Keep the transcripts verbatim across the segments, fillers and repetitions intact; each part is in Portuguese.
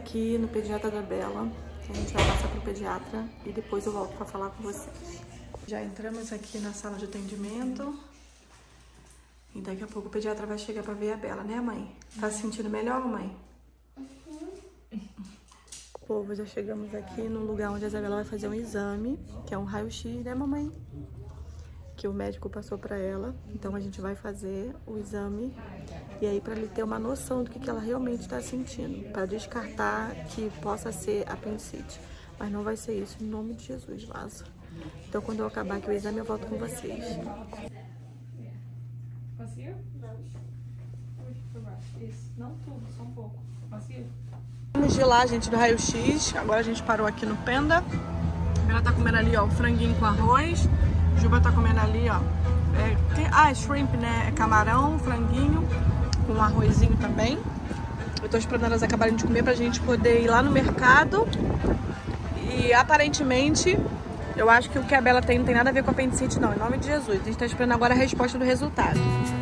aqui no pediatra da Bela. A gente vai passar pro pediatra e depois eu volto pra falar com vocês. Já entramos aqui na sala de atendimento. E daqui a pouco o pediatra vai chegar pra ver a Bela, né, mãe? Tá se sentindo melhor, mãe? Uhum. Povo, já chegamos aqui no lugar onde a Isabela vai fazer um exame, que é um raio-x, né, mamãe? Que o médico passou pra ela. Então a gente vai fazer o exame e aí pra ele ter uma noção do que, que ela realmente tá sentindo, pra descartar que possa ser apendicite. Mas não vai ser isso, em nome de Jesus, Lázaro. Então quando eu acabar aqui o exame eu volto com vocês. Macio? Isso, não tudo, só um pouco. Macio? Vamos de lá, gente, do raio-x. Agora a gente parou aqui no Penda. Ela tá comendo ali, ó, o franguinho com arroz. Juba tá comendo ali, ó. É, tem, ah, shrimp, né? É camarão, franguinho, com um arrozinho também. Eu tô esperando elas acabarem de comer pra gente poder ir lá no mercado. E aparentemente, eu acho que o que a Bela tem não tem nada a ver com a apendicite, não. Em nome de Jesus. A gente tá esperando agora a resposta do resultado.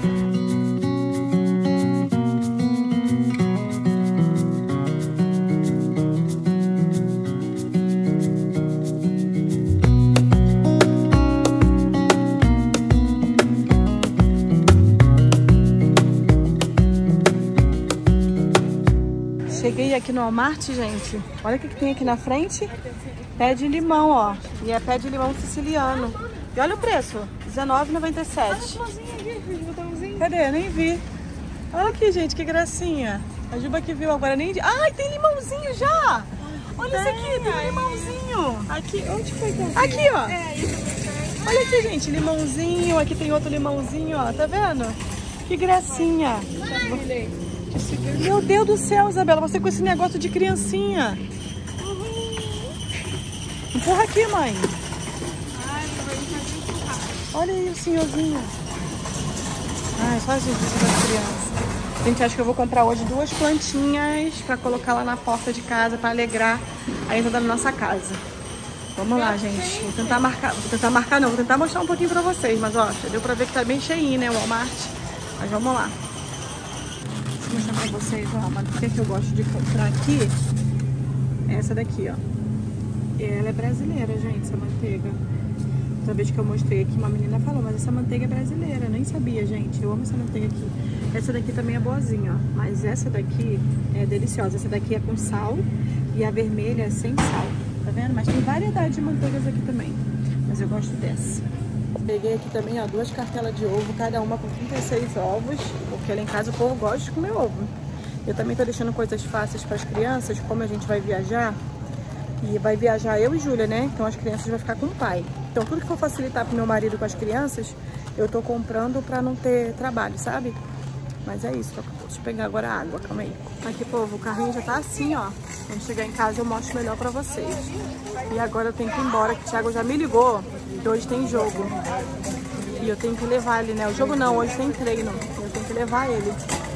Cheguei aqui no Walmart, gente. Olha o que, que tem aqui na frente. Pé de limão, ó. E é pé de limão siciliano. E olha o preço. dezenove reais e noventa e sete centavos. Cadê? Nem vi. Olha aqui, gente, que gracinha. A Juba que viu agora nem... Ai, tem limãozinho já! Olha isso aqui, tem um limãozinho. Aqui, onde foi que eu vi? Aqui, ó. Olha aqui, gente, limãozinho. Aqui tem outro limãozinho, ó. Tá vendo? Que gracinha. Meu Deus do céu, Isabela, você com esse negócio de criancinha. Empurra aqui, mãe. Olha aí o senhorzinho. Ai, só a gente das crianças. Gente, acho que eu vou comprar hoje duas plantinhas pra colocar lá na porta de casa, pra alegrar a entrada da nossa casa. Vamos lá, gente. Vou tentar marcar, vou tentar marcar não, vou tentar mostrar um pouquinho pra vocês, mas ó, já deu pra ver que tá bem cheinho, né, o Walmart. Mas vamos lá. Vou mostrar pra vocês, ó, a manteiga que eu gosto de comprar aqui é essa daqui, ó. Ela é brasileira, gente, essa manteiga. Outra vez que eu mostrei aqui, uma menina falou, mas essa manteiga é brasileira. Eu nem sabia, gente. Eu amo essa manteiga aqui. Essa daqui também é boazinha, ó. Mas essa daqui é deliciosa. Essa daqui é com sal e a vermelha é sem sal. Tá vendo? Mas tem variedade de manteigas aqui também. Mas eu gosto dessa. Peguei aqui também, ó, duas cartelas de ovo, cada uma com trinta e seis ovos, porque lá em casa o povo gosta de comer ovo. Eu também tô deixando coisas fáceis para as crianças, como a gente vai viajar, e vai viajar eu e Júlia, né? Então as crianças vão ficar com o pai. Então tudo que for facilitar pro meu marido com as crianças, eu tô comprando pra não ter trabalho, sabe? Mas é isso, deixa eu pegar agora a água, calma aí. Aqui, povo, o carrinho já tá assim, ó. Quando chegar em casa eu mostro melhor pra vocês. E agora eu tenho que ir embora, que o Thiago já me ligou. E hoje tem jogo. E eu tenho que levar ele, né? O jogo não, hoje tem treino. Eu tenho que levar ele.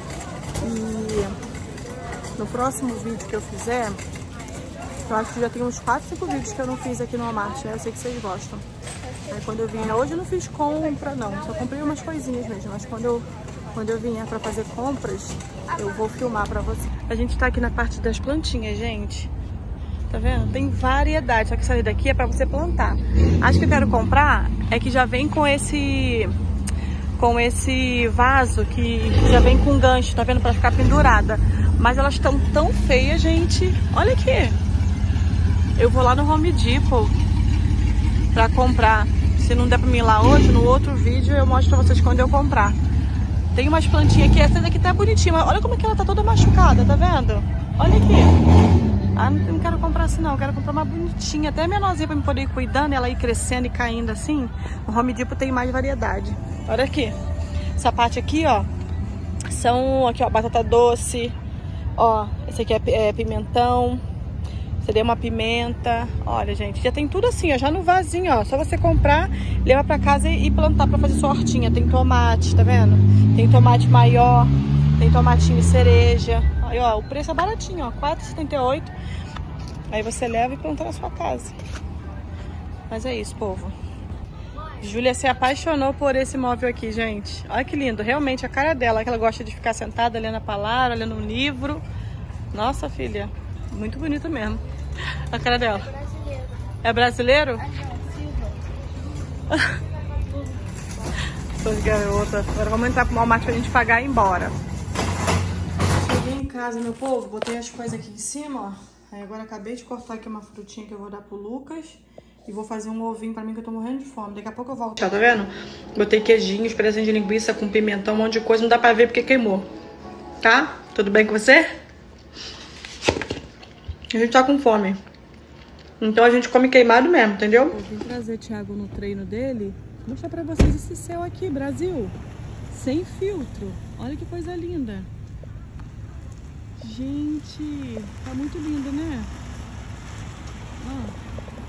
E no próximo vídeo que eu fizer, eu acho que já tem uns quatro, cinco vídeos que eu não fiz aqui no Walmart, né? Eu sei que vocês gostam. Aí quando eu vim, hoje eu não fiz compra, não. Só comprei umas coisinhas mesmo. Mas quando eu, quando eu vier pra fazer compras, eu vou filmar pra vocês. A gente tá aqui na parte das plantinhas, gente. Tá vendo? Tem variedade, só que essa daqui é pra você plantar. Acho que eu quero comprar é que já vem com esse com esse vaso que já vem com gancho, tá vendo? Pra ficar pendurada. Mas elas estão tão feias, gente. Olha aqui. Eu vou lá no Home Depot pra comprar. Se não der pra mim ir lá hoje, no outro vídeo eu mostro pra vocês quando eu comprar. Tem umas plantinhas aqui, essa daqui tá bonitinha, mas olha como é que ela tá toda machucada, tá vendo? Olha aqui. Ah, não quero comprar assim não, eu quero comprar uma bonitinha, até menorzinha pra me poder ir cuidando, ela ir crescendo e caindo assim. No Home Depot tem mais variedade. Olha aqui, essa parte aqui, ó, são, aqui ó, batata doce, ó, esse aqui é, é pimentão, seria uma pimenta. Olha, gente, já tem tudo assim, ó, já no vasinho, ó, só você comprar, levar pra casa e plantar pra fazer sua hortinha. Tem tomate, tá vendo? Tem tomate maior, tem tomatinho cereja. Aí, ó, o preço é baratinho, ó, quatro reais e setenta e oito centavos. Aí você leva e planta na sua casa. Mas é isso, povo. Júlia se apaixonou por esse móvel aqui, gente. Olha que lindo, realmente a cara dela, que ela gosta de ficar sentada lendo a palavra, lendo um livro. Nossa, filha, Muito bonita mesmo. A cara dela. Brasileiro. É brasileiro? Ah, não, Essas garotas. Agora vamos entrar pro Walmart pra gente pagar e ir embora. Cheguei em casa, meu povo. Botei as coisas aqui em cima, ó. Aí agora acabei de cortar aqui uma frutinha que eu vou dar pro Lucas. E vou fazer um ovinho pra mim que eu tô morrendo de fome. Daqui a pouco eu volto. Tá, tá vendo? Botei queijinhos, pedacinho de linguiça com pimentão, um monte de coisa. Não dá pra ver porque queimou. Tá? Tudo bem com você? A gente tá com fome. Então a gente come queimado mesmo, entendeu? Eu vim trazer o Thiago no treino dele. Vou mostrar pra vocês esse céu aqui, Brasil. Sem filtro. Olha que coisa linda. Gente, tá muito lindo, né? Ó.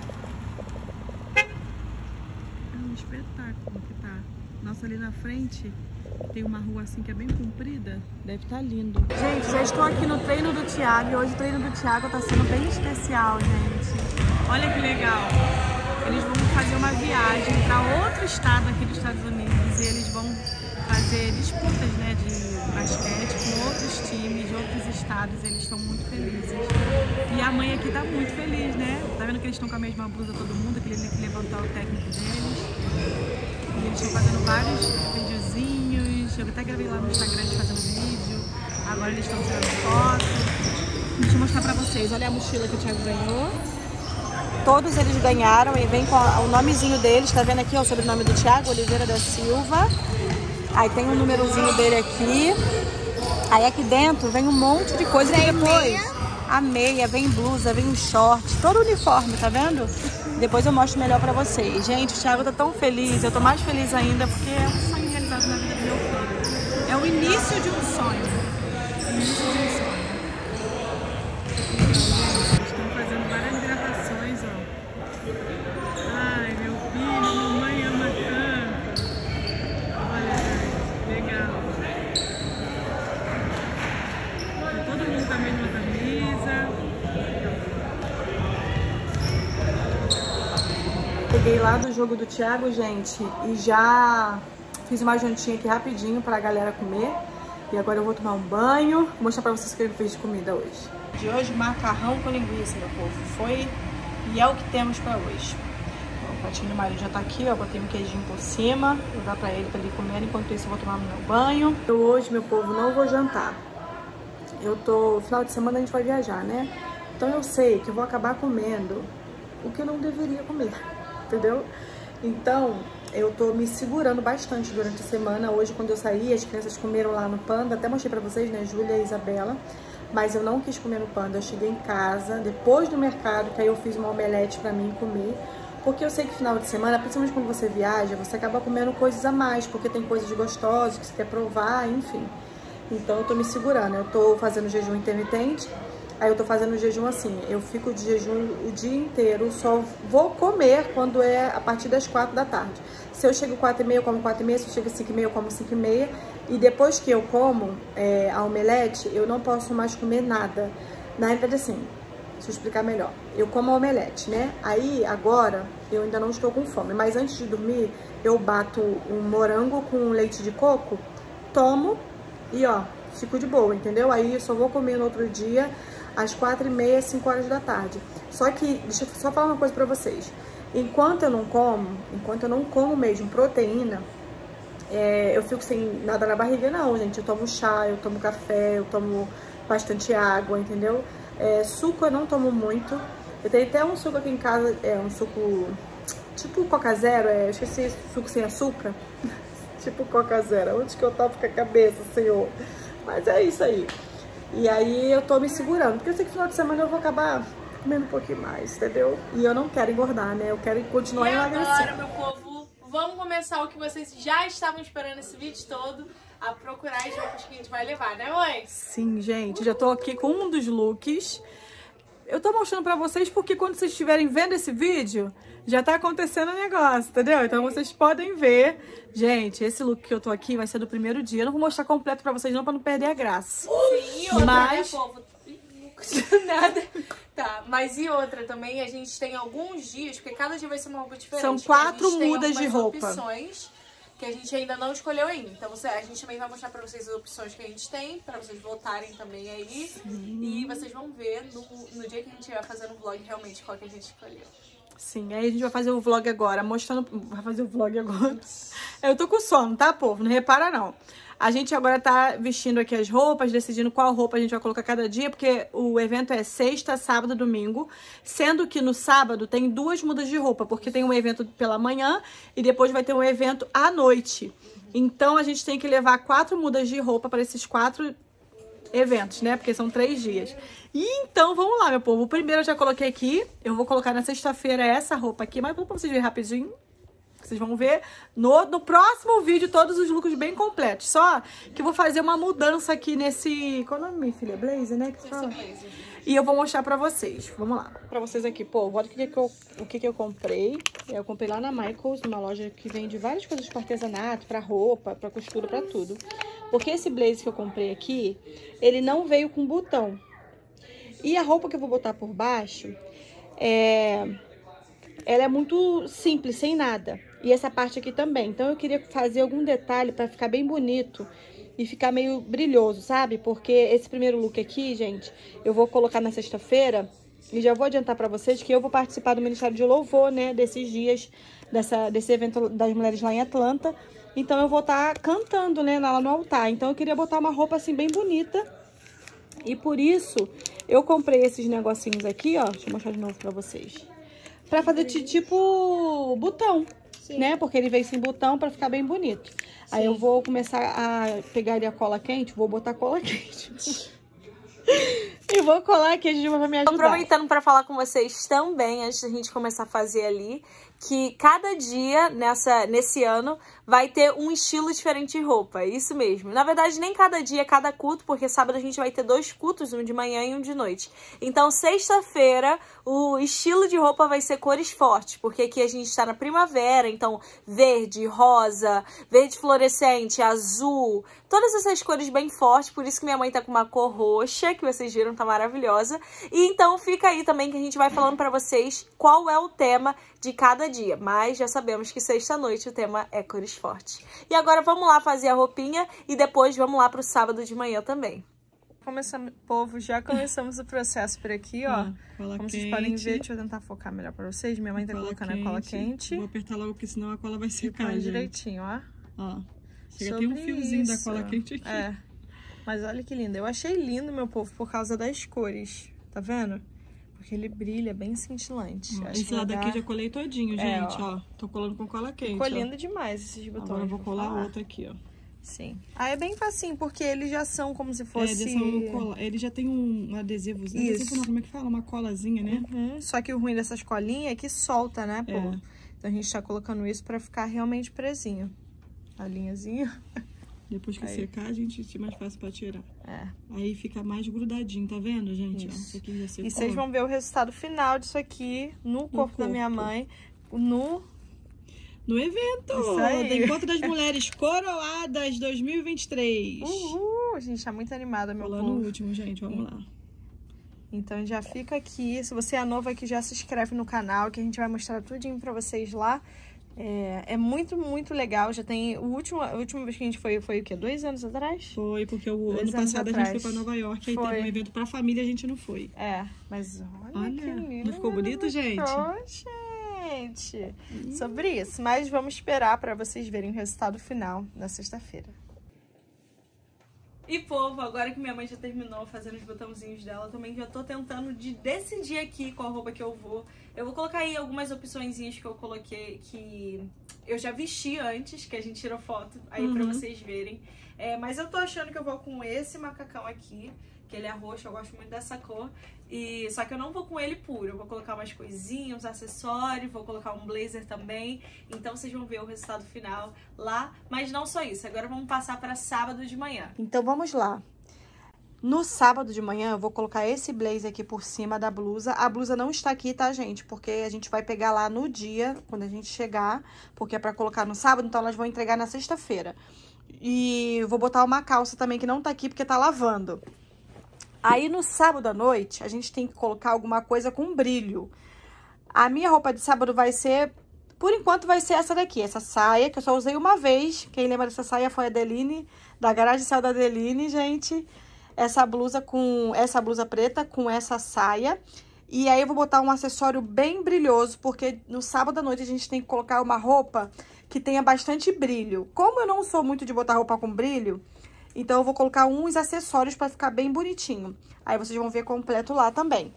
É um espetáculo que tá. Nossa, ali na frente tem uma rua assim que é bem comprida. Deve estar lindo. Gente, já estou aqui no treino do Thiago. E hoje o treino do Thiago tá sendo bem especial, gente. Olha que legal. Eles vão fazer uma viagem para outro estado aqui dos Estados Unidos. E eles vão fazer disputas, né, de basquete com outros times de outros estados. Eles estão muito felizes. E a mãe aqui tá muito feliz, né? Tá vendo que eles estão com a mesma blusa todo mundo, que ele tem que levantar o técnico deles. E eles estão fazendo vários videozinhos. Eu até gravei lá no Instagram fazendo vídeo. Agora eles estão tirando foto. Deixa eu mostrar pra vocês. Olha a mochila que o Thiago ganhou. Todos eles ganharam e vem com o nomezinho deles. Tá vendo aqui ó, o sobrenome do Thiago, Oliveira da Silva. Aí tem um númerozinho dele aqui. Aí aqui dentro vem um monte de coisa. E depois a meia, vem blusa, vem um short, todo uniforme, tá vendo? Depois eu mostro melhor pra vocês. Gente, o Thiago tá tão feliz, eu tô mais feliz ainda porque é um sonho realizado na vida do meu filho. É o início de um sonho. O início de um sonho. Estão fazendo várias gravações, ó. Ai, meu filho, mamãe ama tanto. Olha, legal. Tá todo mundo com a mesma camisa. Cheguei lá do jogo do Thiago, gente, e já fiz uma jantinha aqui rapidinho pra galera comer. E agora eu vou tomar um banho. Vou mostrar pra vocês o que eu fiz de comida hoje. De hoje, macarrão com linguiça, meu povo. Foi e é o que temos pra hoje. O pratinho do marido já tá aqui, ó. Botei um queijinho por cima. Vou dar pra ele, pra ele comer. Enquanto isso, eu vou tomar meu banho. Eu hoje, meu povo, não vou jantar. Eu tô... Final de semana a gente vai viajar, né? Então eu sei que eu vou acabar comendo o que eu não deveria comer. Entendeu? Então, eu tô me segurando bastante durante a semana. Hoje, quando eu saí, as crianças comeram lá no Panda. Até mostrei pra vocês, né? Júlia e Isabela. Mas eu não quis comer no Panda. Eu cheguei em casa, depois do mercado, que aí eu fiz uma omelete pra mim comer. Porque eu sei que final de semana, principalmente quando você viaja, você acaba comendo coisas a mais. Porque tem coisas gostosas que você quer provar, enfim. Então, eu tô me segurando. Eu tô fazendo jejum intermitente. Aí eu tô fazendo jejum assim, eu fico de jejum o dia inteiro, só vou comer quando é a partir das quatro da tarde. Se eu chego quatro e meia, eu como quatro e meia, se eu chego cinco e meia, eu como cinco e meia. E depois que eu como é, a omelete, eu não posso mais comer nada. Na verdade, assim, deixa eu explicar melhor. Eu como a omelete, né? Aí, agora, eu ainda não estou com fome. Mas antes de dormir, eu bato um morango com leite de coco, tomo e, ó, fico de boa, entendeu? Aí eu só vou comer no outro dia, às quatro e meia, cinco horas da tarde. Só que, deixa eu só falar uma coisa pra vocês. Enquanto eu não como, enquanto eu não como mesmo proteína, é, eu fico sem nada na barriga, não, gente. Eu tomo chá, eu tomo café, eu tomo bastante água, entendeu? É, suco eu não tomo muito. Eu tenho até um suco aqui em casa, é um suco tipo Coca Zero, é, eu esqueci, suco sem açúcar. Tipo Coca Zero, onde que eu topo com a cabeça, senhor? Mas é isso aí. E aí eu tô me segurando, porque eu sei que no final de semana eu vou acabar comendo um pouquinho mais, entendeu? E eu não quero engordar, né? Eu quero continuar emagrecendo. E agora, meu povo, vamos começar o que vocês já estavam esperando esse vídeo todo, a procurar as roupas que a gente vai levar, né, mãe? Sim, gente, já tô aqui com um dos looks. Eu tô mostrando pra vocês porque quando vocês estiverem vendo esse vídeo, já tá acontecendo o negócio, entendeu? Então vocês podem ver. Gente, esse look que eu tô aqui vai ser do primeiro dia. Eu não vou mostrar completo pra vocês não, pra não perder a graça. Sim, e outra, mas... né, povo? Nada. Tá, mas e outra também, a gente tem alguns dias, porque cada dia vai ser uma roupa diferente. São quatro a gente mudas tem de roupa. Opções que a gente ainda não escolheu ainda. Então você, a gente também vai mostrar pra vocês as opções que a gente tem, pra vocês votarem também aí. Sim. E vocês vão ver no, no dia que a gente vai fazendo o vlog realmente qual que a gente escolheu. Sim, aí a gente vai fazer o vlog agora, mostrando... Vai fazer o vlog agora. Eu tô com sono, tá, povo? Não repara, não. A gente agora tá vestindo aqui as roupas, decidindo qual roupa a gente vai colocar cada dia, porque o evento é sexta, sábado e domingo, sendo que no sábado tem duas mudas de roupa, porque tem um evento pela manhã e depois vai ter um evento à noite. Então a gente tem que levar quatro mudas de roupa para esses quatro eventos, né? Porque são três dias. E então, vamos lá, meu povo. O primeiro eu já coloquei aqui. Eu vou colocar na sexta-feira essa roupa aqui, mas pra vocês verem rapidinho. Vocês vão ver no, no próximo vídeo todos os looks bem completos. Só que eu vou fazer uma mudança aqui nesse... Qual é o nome, minha filha? Blazer, né? Que você fala? E eu vou mostrar pra vocês. Vamos lá. Pra vocês aqui, pô, olha o que, que, eu, o que, que eu comprei. Eu comprei lá na Michaels, uma loja que vende várias coisas para artesanato, pra roupa, pra costura, pra tudo. Porque esse blazer que eu comprei aqui, ele não veio com botão. E a roupa que eu vou botar por baixo, é... ela é muito simples, sem nada. E essa parte aqui também. Então eu queria fazer algum detalhe pra ficar bem bonito e ficar meio brilhoso, sabe? Porque esse primeiro look aqui, gente, eu vou colocar na sexta-feira. E já vou adiantar pra vocês que eu vou participar do Ministério de Louvor, né? Desses dias, dessa, desse evento das mulheres lá em Atlanta. Então eu vou estar cantando, né? Lá no altar. Então eu queria botar uma roupa assim bem bonita. E por isso eu comprei esses negocinhos aqui, ó. Deixa eu mostrar de novo pra vocês. Pra fazer tipo botão. Sim. Né? Porque ele veio sem botão pra ficar bem bonito. Sim. Aí eu vou começar a pegar ali a cola quente, vou botar cola quente. E vou colar aqui, a gente vai me ajudar. Aproveitando pra falar com vocês também, antes da gente começar a fazer ali, que cada dia nessa, nesse ano vai ter um estilo diferente de roupa, é isso mesmo. Na verdade, nem cada dia, cada culto, porque sábado a gente vai ter dois cultos, um de manhã e um de noite. Então, sexta-feira, o estilo de roupa vai ser cores fortes, porque aqui a gente está na primavera, então verde, rosa, verde fluorescente, azul, todas essas cores bem fortes, por isso que minha mãe tá com uma cor roxa, que vocês viram, tá maravilhosa. E então fica aí também que a gente vai falando pra vocês qual é o tema de cada dia, mas já sabemos que sexta-noite o tema é cores fortes. E agora vamos lá fazer a roupinha e depois vamos lá pro sábado de manhã também. Começamos, povo, já começamos o processo por aqui, ó. Ah, Como quente. Vocês podem ver, deixa eu tentar focar melhor pra vocês. Minha mãe tá cola colocando quente. a cola quente. Vou apertar logo, porque senão a cola vai secar, gente. Direitinho, ó. Ó, chega tem um fiozinho isso. da cola quente aqui. É, mas olha que lindo. Eu achei lindo, meu povo, por causa das cores, tá vendo? Porque ele brilha bem cintilante. Ó, esse lado aqui já colei todinho, é, gente, ó. ó. Tô colando com cola quente, Ficou lindo demais esses botões. Agora eu vou colar falar. outro aqui, ó. Sim. Aí é bem facinho, porque eles já são como se fosse... É, cola... ele já tem um adesivozinho. Isso. Adesivo não, como é que fala? Uma colazinha, né? Uhum. Só que o ruim dessas colinhas é que solta, né, pô? É. Então a gente tá colocando isso pra ficar realmente presinho. A linhazinha. Depois que aí. secar, a gente fica mais fácil pra tirar. É. Aí fica mais grudadinho, tá vendo, gente? Isso. Ó, isso aqui já secou. E vocês vão ver o resultado final disso aqui no, no corpo, corpo da minha mãe. No... No evento do Encontro das Mulheres Coroadas dois mil e vinte e três. Uhul! A gente tá muito animada, meu povo. Lá no último, gente. Vamos lá. Então já fica aqui. Se você é novo aqui, já se inscreve no canal, que a gente vai mostrar tudinho pra vocês lá. É, é muito, muito legal. Já tem... O último, a última vez que a gente foi, foi o quê? Dois anos atrás? Foi, porque o Dois ano passado atrás. a gente foi pra Nova York. Aí foi. teve um evento pra família, a gente não foi. É, mas olha, olha que lindo. Não ficou bonito, gente? Poxa! Gente, sobre isso, mas vamos esperar para vocês verem o resultado final na sexta-feira. E povo, agora que minha mãe já terminou fazendo os botãozinhos dela, também já tô tentando de decidir aqui qual roupa que eu vou. Eu vou colocar aí algumas opçõezinhas que eu coloquei, que eu já vesti antes, que a gente tirou foto aí uhum. pra vocês verem. É, mas eu tô achando que eu vou com esse macacão aqui, que ele é roxo, eu gosto muito dessa cor. E, só que eu não vou com ele puro, eu vou colocar umas coisinhas, uns acessórios, vou colocar um blazer também. Então vocês vão ver o resultado final lá. Mas não só isso, agora vamos passar para sábado de manhã. Então vamos lá. No sábado de manhã eu vou colocar esse blazer aqui por cima da blusa. A blusa não está aqui, tá, gente? Porque a gente vai pegar lá no dia, quando a gente chegar. Porque é pra colocar no sábado, então elas vão entregar na sexta-feira. E vou botar uma calça também que não tá aqui porque tá lavando. Aí, no sábado à noite, a gente tem que colocar alguma coisa com brilho. A minha roupa de sábado vai ser por enquanto vai ser essa daqui, essa saia, que eu só usei uma vez. Quem lembra dessa saia foi a Adeline, da Garagem Céu da Adeline, gente. Essa blusa com, essa blusa preta com essa saia. E aí eu vou botar um acessório bem brilhoso, porque no sábado à noite a gente tem que colocar uma roupa que tenha bastante brilho. Como eu não sou muito de botar roupa com brilho, então eu vou colocar uns acessórios pra ficar bem bonitinho. Aí vocês vão ver completo lá também.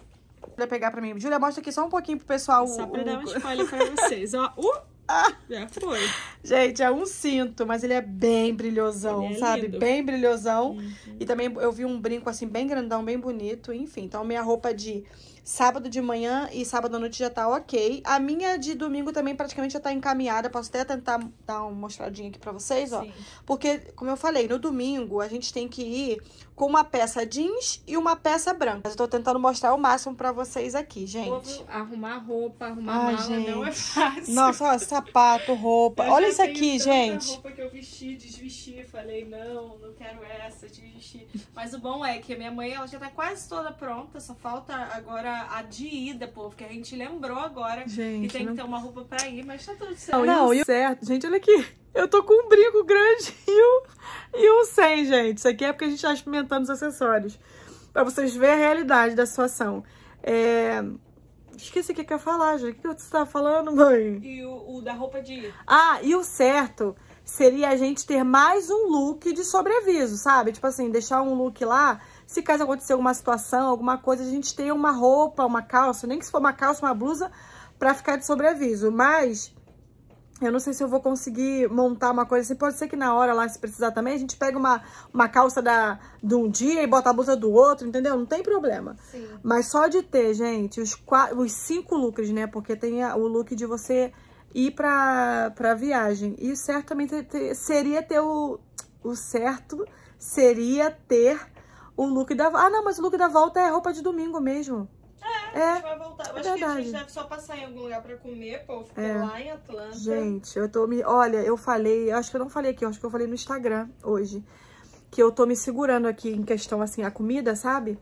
Vou pegar pra mim. Júlia, mostra aqui só um pouquinho pro pessoal. Só pra o... dar uma spoiler pra vocês. Ó, uh, ah, já foi. gente, é um cinto, mas ele é bem brilhosão, Ele é sabe? lindo. Bem brilhosão. Uhum. E também eu vi um brinco assim, bem grandão, bem bonito. Enfim, então minha roupa de sábado de manhã e sábado à noite já tá ok. A minha de domingo também praticamente já tá encaminhada. Posso até tentar dar uma mostradinha aqui pra vocês, ó. Sim. Porque, como eu falei, no domingo a gente tem que ir com uma peça jeans e uma peça branca. Mas eu tô tentando mostrar o máximo pra vocês aqui, gente. Povo, arrumar roupa, arrumar Ai, mala gente. não é fácil. Nossa, ó, sapato, roupa. Eu Olha já isso tenho aqui, tanta gente. roupa que eu vesti, desvesti, falei, não, não quero essa, desvesti. Mas o bom é que a minha mãe, ela já tá quase toda pronta, só falta agora a de ida, povo, que a gente lembrou agora Gente, que tem não- que ter uma roupa pra ir, mas tá tudo certo. Não, não e o certo. Gente, olha aqui. Eu tô com um brinco grande e um, e um sem, gente. Isso aqui é porque a gente tá experimentando os acessórios. Pra vocês verem a realidade da situação. É... Esqueci o que que eu ia falar, gente. O que você tava falando, mãe? E o, o da roupa de ir. Ah, e o certo seria a gente ter mais um look de sobreaviso, sabe? Tipo assim, deixar um look lá, se caso acontecer alguma situação, alguma coisa, a gente ter uma roupa, uma calça, nem que se for uma calça, uma blusa, pra ficar de sobreaviso. Mas eu não sei se eu vou conseguir montar uma coisa assim. Pode ser que na hora lá, se precisar também, a gente pega uma, uma calça da, de um dia e bota a blusa do outro, entendeu? Não tem problema. Sim. Mas só de ter, gente, os, quatro, os cinco looks, né? Porque tem a- o look de você ir pra, pra viagem. E certamente ter- seria ter o... O certo seria ter o look da... Ah, não, mas o look da volta é roupa de domingo mesmo. É, a gente vai voltar. Eu é acho que a verdade. gente deve só passar em algum lugar pra comer, pô, ficar É. lá em Atlanta. Gente, eu tô me... Olha, eu falei... Eu acho que eu não falei aqui, eu acho que eu falei no Instagram hoje. Que eu tô me segurando aqui em questão, assim, a comida, sabe?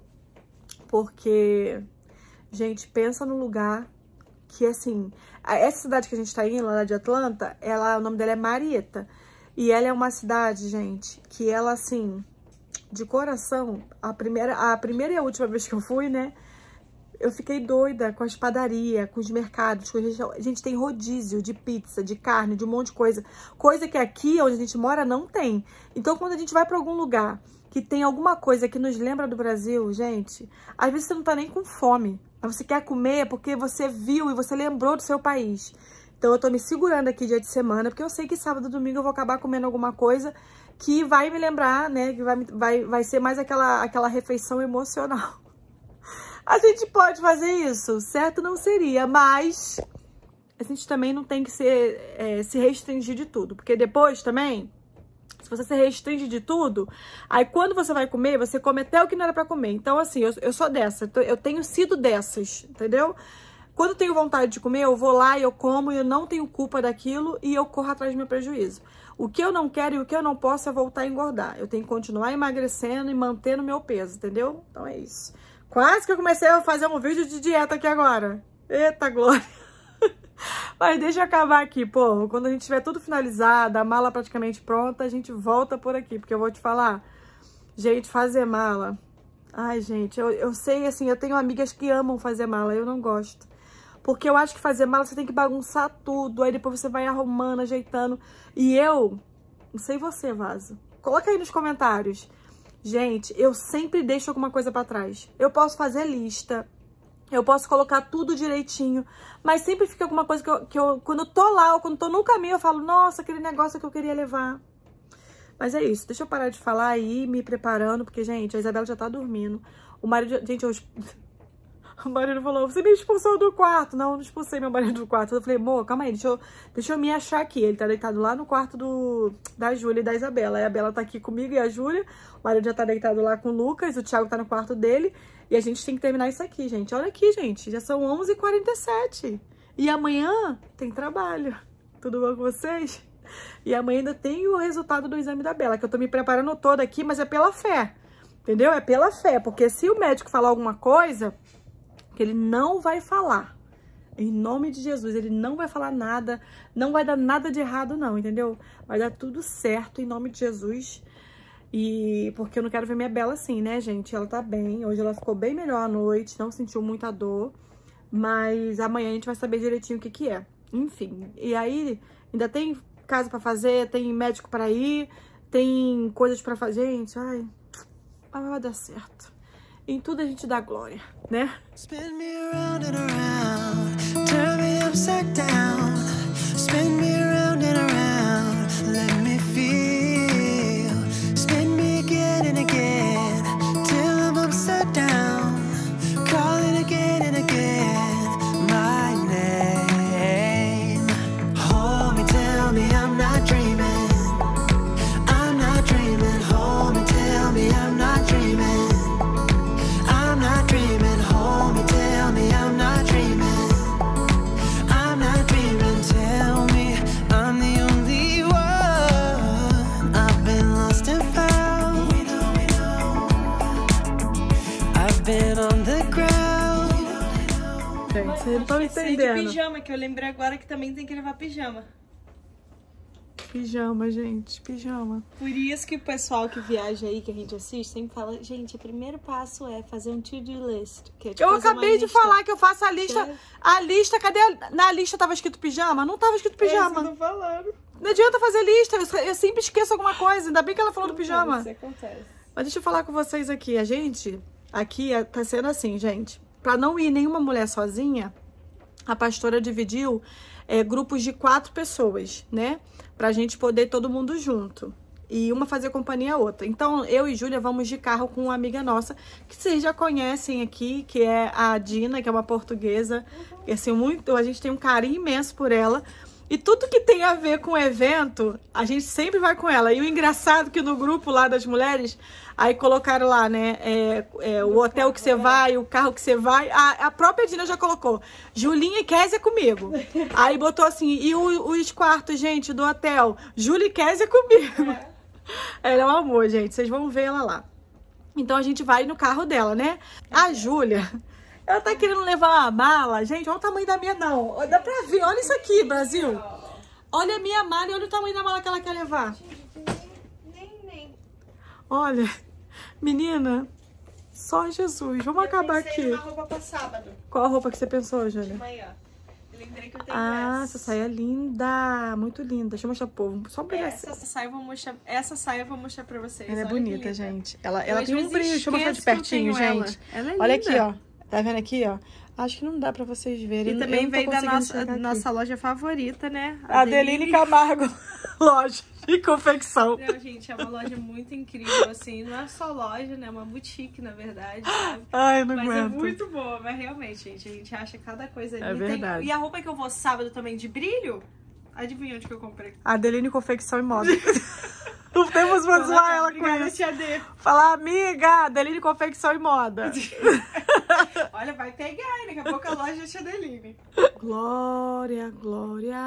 Porque, gente, pensa no lugar que, assim... a- Essa cidade que a gente tá indo, lá de Atlanta, ela, o nome dela é Marietta. E ela é uma cidade, gente, que ela, assim... De coração, a primeira, a primeira e a última vez que eu fui, né? Eu fiquei doida com as padarias, com os mercados, com os restaurantes. Gente, tem rodízio de pizza, de carne, de um monte de coisa. Coisa que aqui, onde a gente mora, não tem. Então, quando a gente vai pra algum lugar que tem alguma coisa que nos lembra do Brasil, gente, às vezes você não tá nem com fome. Mas você quer comer porque você viu e você lembrou do seu país. Então, eu tô me segurando aqui dia de semana, porque eu sei que sábado e domingo eu vou acabar comendo alguma coisa que vai me lembrar, né? Que vai, me- vai, vai ser mais aquela, aquela refeição emocional. A gente pode fazer isso, certo? Não seria, mas a gente também não tem que ser, é, se restringir de tudo. Porque depois também, se você se restringe de tudo, aí quando você vai comer, você come até o que não era pra comer. Então, assim, eu, eu sou dessa, eu tenho sido dessas, entendeu? Quando eu tenho vontade de comer, eu vou lá e eu como e eu não tenho culpa daquilo e eu corro atrás do meu prejuízo. O que eu não quero e o que eu não posso é voltar a engordar. Eu tenho que continuar emagrecendo e mantendo o meu peso, entendeu? Então é isso. Quase que eu comecei a fazer um vídeo de dieta aqui agora. Eita, glória! Mas deixa eu acabar aqui, pô. Quando a gente tiver tudo finalizado, a mala praticamente pronta, a gente volta por aqui. Porque eu vou te falar, gente, fazer mala... Ai, gente, eu, eu sei, assim, eu tenho amigas que amam fazer mala, eu não gosto. Porque eu acho que fazer mala você tem que bagunçar tudo, aí depois você vai arrumando, ajeitando. E eu, não sei você, Vaso, coloca aí nos comentários. Gente, eu sempre deixo alguma coisa pra trás. Eu posso fazer lista, eu posso colocar tudo direitinho, mas sempre fica alguma coisa que eu, que eu quando eu tô lá ou quando eu tô no caminho, eu falo, nossa, aquele negócio que eu queria levar. Mas é isso, deixa eu parar de falar aí, me preparando, porque, gente, a Isabela já tá dormindo. O marido, gente, eu... O marido falou, você me expulsou do quarto. Não, eu não expulsei meu marido do quarto. Eu falei, amor, calma aí, deixa eu, deixa eu me achar aqui. Ele tá deitado lá no quarto do, da Júlia e da Isabela. Aí a Bela tá aqui comigo e a Júlia. O marido já tá deitado lá com o Lucas, o Thiago tá no quarto dele. E a gente tem que terminar isso aqui, gente. Olha aqui, gente, já são onze e quarenta e sete. E amanhã tem trabalho. Tudo bom com vocês? E amanhã ainda tem o resultado do exame da Bela, que eu tô me preparando toda aqui, mas é pela fé. Entendeu? É pela fé, porque se o médico falar alguma coisa... que ele não vai falar, Em nome de Jesus, ele não vai falar nada, não vai dar nada de errado não, entendeu? Vai dar tudo certo em nome de Jesus. E porque eu não quero ver minha Bela assim, né, gente? Ela tá bem, hoje ela ficou bem melhor à noite, não sentiu muita dor. Mas amanhã a gente vai saber direitinho o que que é. Enfim, e aí ainda tem casa pra fazer, tem médico pra ir, tem coisas pra fazer, gente. Ai, vai dar certo. Em tudo a gente dá glória, né? Spin me around and around, turn me upside down, spin me around and around, let me feel, spin me again and again, till I'm upside down, calling again and again, my name. Hold me, tell me I'm not dreaming, I'm not dreaming, hold me, tell me I'm not dreaming. I'm not dreaming, hold me, tell me I'm not dreaming. I'm not dreaming, tell me I'm the only one. I've been lost and found. We know, we know. I've been on the ground. Gente, vocês não estão entendendo. De pijama, que eu lembrei agora que também tem que levar pijama. Pijama, gente, pijama. Por isso que o pessoal que viaja aí, que a gente assiste, sempre fala, gente, o primeiro passo é fazer um to-do list. Que é tipo eu acabei de falar que eu faço a lista. É. A lista, cadê? A, na lista tava escrito pijama? Não tava escrito pijama. É, eu tô falando. Não adianta fazer lista, eu, eu sempre esqueço alguma coisa. Ainda bem que ela falou do pijama. Isso acontece. Mas deixa eu falar com vocês aqui. A gente, aqui tá sendo assim, gente. Pra não ir nenhuma mulher sozinha, a pastora dividiu é, grupos de quatro pessoas, né? Pra gente poder todo mundo junto. E uma fazer companhia a outra. Então, eu e Júlia vamos de carro com uma amiga nossa, que vocês já conhecem aqui, que é a Dina, que é uma portuguesa. E, assim, muito, a gente tem um carinho imenso por ela. E tudo que tem a ver com o evento, a gente sempre vai com ela. E o engraçado é que no grupo lá das mulheres, aí colocaram lá, né, é, é, o hotel que você vai, o carro que você vai. A, a própria Dina já colocou, Julinha e Kézia comigo. Aí botou assim, e o, os quartos, gente, do hotel, Júlia e Kézia comigo. Ela é um amor, gente, vocês vão ver ela lá. Então a gente vai no carro dela, né? A Júlia... Ela tá querendo levar uma mala. Gente, olha o tamanho da minha, não. Dá pra ver. Olha isso aqui, Brasil. Olha a minha mala e olha o tamanho da mala que ela quer levar. Nem, nem. Olha, menina, só Jesus. Vamos Eu acabar pensei aqui. numa roupa pra sábado, Qual a roupa que você pensou, Júlia? de manhã. Eu lembrei que eu tenho Ah, essa. essa saia é linda. Muito linda. Deixa eu mostrar pro povo. Só um pedacinho. Essa saia eu vou mostrar, essa saia eu vou mostrar pra vocês. Ela é Olha que bonita, linda. gente. Ela, Eu, ela às tem um vezes, brilho. Deixa eu mostrar de esqueço que eu pertinho, tenho ela. gente. Ela é Olha linda. aqui, ó. Tá vendo aqui, ó? Acho que não dá pra vocês verem. E Eu também não tô veio da conseguindo nossa, chegar aqui. nossa loja favorita, né? Adeline Camargo, loja de confecção. Não, gente, é uma loja muito incrível, assim. Não é só loja, né? É uma boutique, na verdade, sabe? Ai, eu não Mas aguento. é muito boa, mas realmente, gente, a gente acha cada coisa ali. É verdade. Tem... E a roupa que eu vou sábado também de brilho, adivinha onde que eu comprei? Adeline Confecção e Moda. Não temos pra zoar ela com Obrigada, isso. tia D. Falar, amiga, Adeline Confecção e Moda. Olha, vai pegar, hein? Daqui a pouco a loja é tia Adeline. Glória, glória,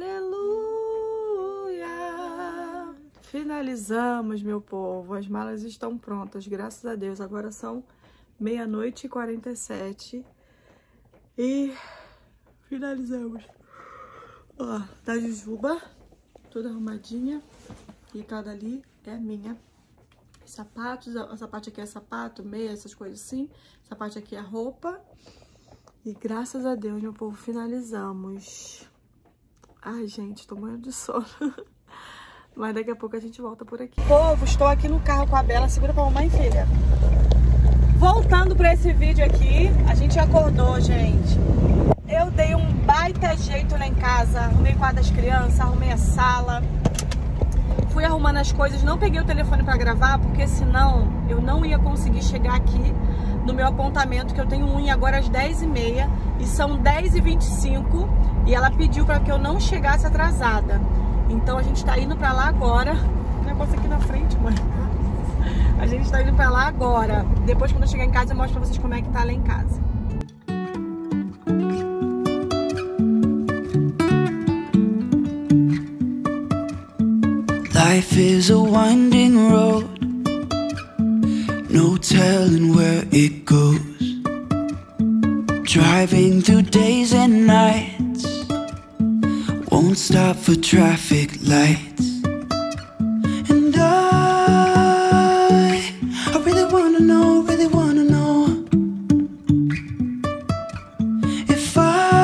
aleluia. Finalizamos, meu povo. As malas estão prontas, graças a Deus. Agora são meia-noite e quarenta e sete. E finalizamos. Ó, da Jujuba, toda arrumadinha. E cada ali é minha. Sapatos, essa parte aqui é sapato, meia, essas coisas assim. Essa parte aqui é roupa. E graças a Deus, meu povo, finalizamos. Ai, gente, tô morrendo de sono. Mas daqui a pouco a gente volta por aqui. Povo, estou aqui no carro com a Bela. Segura pra mamãe, filha. Voltando pra esse vídeo aqui, a gente acordou, gente. Eu dei um baita jeito lá em casa. Arrumei o quarto das crianças, arrumei a sala. Fui arrumando as coisas, não peguei o telefone pra gravar, porque senão eu não ia conseguir chegar aqui no meu apontamento, que eu tenho unha agora às dez e meia, e são dez e vinte e cinco, e ela pediu pra que eu não chegasse atrasada. Então a gente tá indo pra lá agora. O negócio aqui na frente, mãe. A gente tá indo pra lá agora. Depois, quando eu chegar em casa, eu mostro pra vocês como é que tá lá em casa. Life is a winding road, no telling where it goes. Driving through days and nights, won't stop for traffic lights. And I, I really wanna know, really wanna know if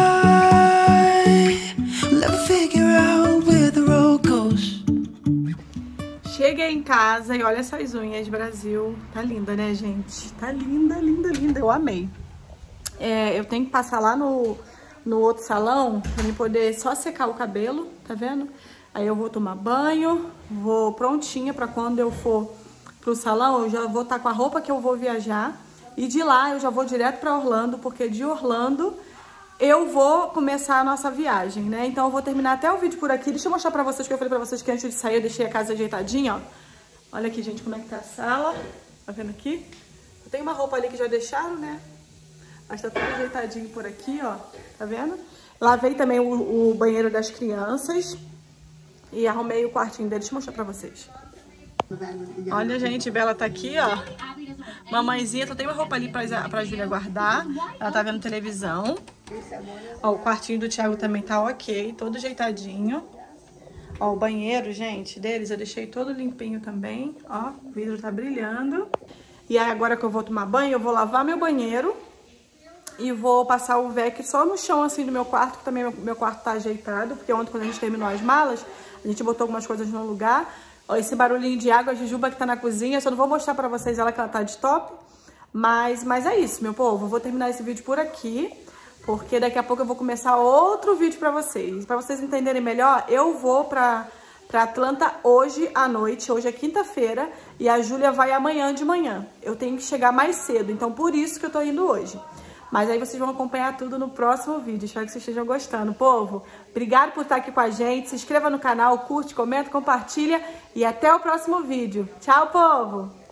I will ever figure out where the road goes. Cheguei em casa e olha essas unhas, Brasil. Tá linda, né, gente? Tá linda, linda, linda. Eu amei. É, eu tenho que passar lá no, no outro salão pra mim poder só secar o cabelo, tá vendo? Aí eu vou tomar banho, vou prontinha pra quando eu for pro salão, eu já vou estar com a roupa que eu vou viajar. E de lá eu já vou direto pra Orlando, porque de Orlando eu vou começar a nossa viagem, né? Então eu vou terminar até o vídeo por aqui. Deixa eu mostrar pra vocês que eu falei pra vocês que antes de sair eu deixei a casa ajeitadinha, ó. Olha aqui, gente, como é que tá a sala. Tá vendo aqui? Eu tenho uma roupa ali que já deixaram, né? Mas tá tudo ajeitadinho por aqui, ó. Tá vendo? Lavei também o, o banheiro das crianças. E arrumei o quartinho dele. Deixa eu mostrar pra vocês. Olha, gente, Bela tá aqui, ó. Mamãezinha, só tem uma roupa ali pra, pra Júlia guardar. Ela tá vendo televisão. Ó, o quartinho do Thiago também tá ok, todo ajeitadinho. Ó, o banheiro, gente, deles eu deixei todo limpinho também. Ó, o vidro tá brilhando. E aí agora que eu vou tomar banho, eu vou lavar meu banheiro. E vou passar o V E C só no chão, assim, do meu quarto, que também meu, meu quarto tá ajeitado. Porque ontem, quando a gente terminou as malas, a gente botou algumas coisas no lugar. Ó, esse barulhinho de água, a Jujuba que tá na cozinha. Só não vou mostrar pra vocês ela que ela tá de top. Mas, mas é isso, meu povo. Eu vou terminar esse vídeo por aqui. Porque daqui a pouco eu vou começar outro vídeo pra vocês. Pra vocês entenderem melhor, eu vou pra, pra Atlanta hoje à noite. Hoje é quinta-feira. E a Júlia vai amanhã de manhã. Eu tenho que chegar mais cedo. Então, por isso que eu tô indo hoje. Mas aí vocês vão acompanhar tudo no próximo vídeo. Espero que vocês estejam gostando. Povo, obrigado por estar aqui com a gente. Se inscreva no canal, curte, comenta, compartilha. E até o próximo vídeo. Tchau, povo!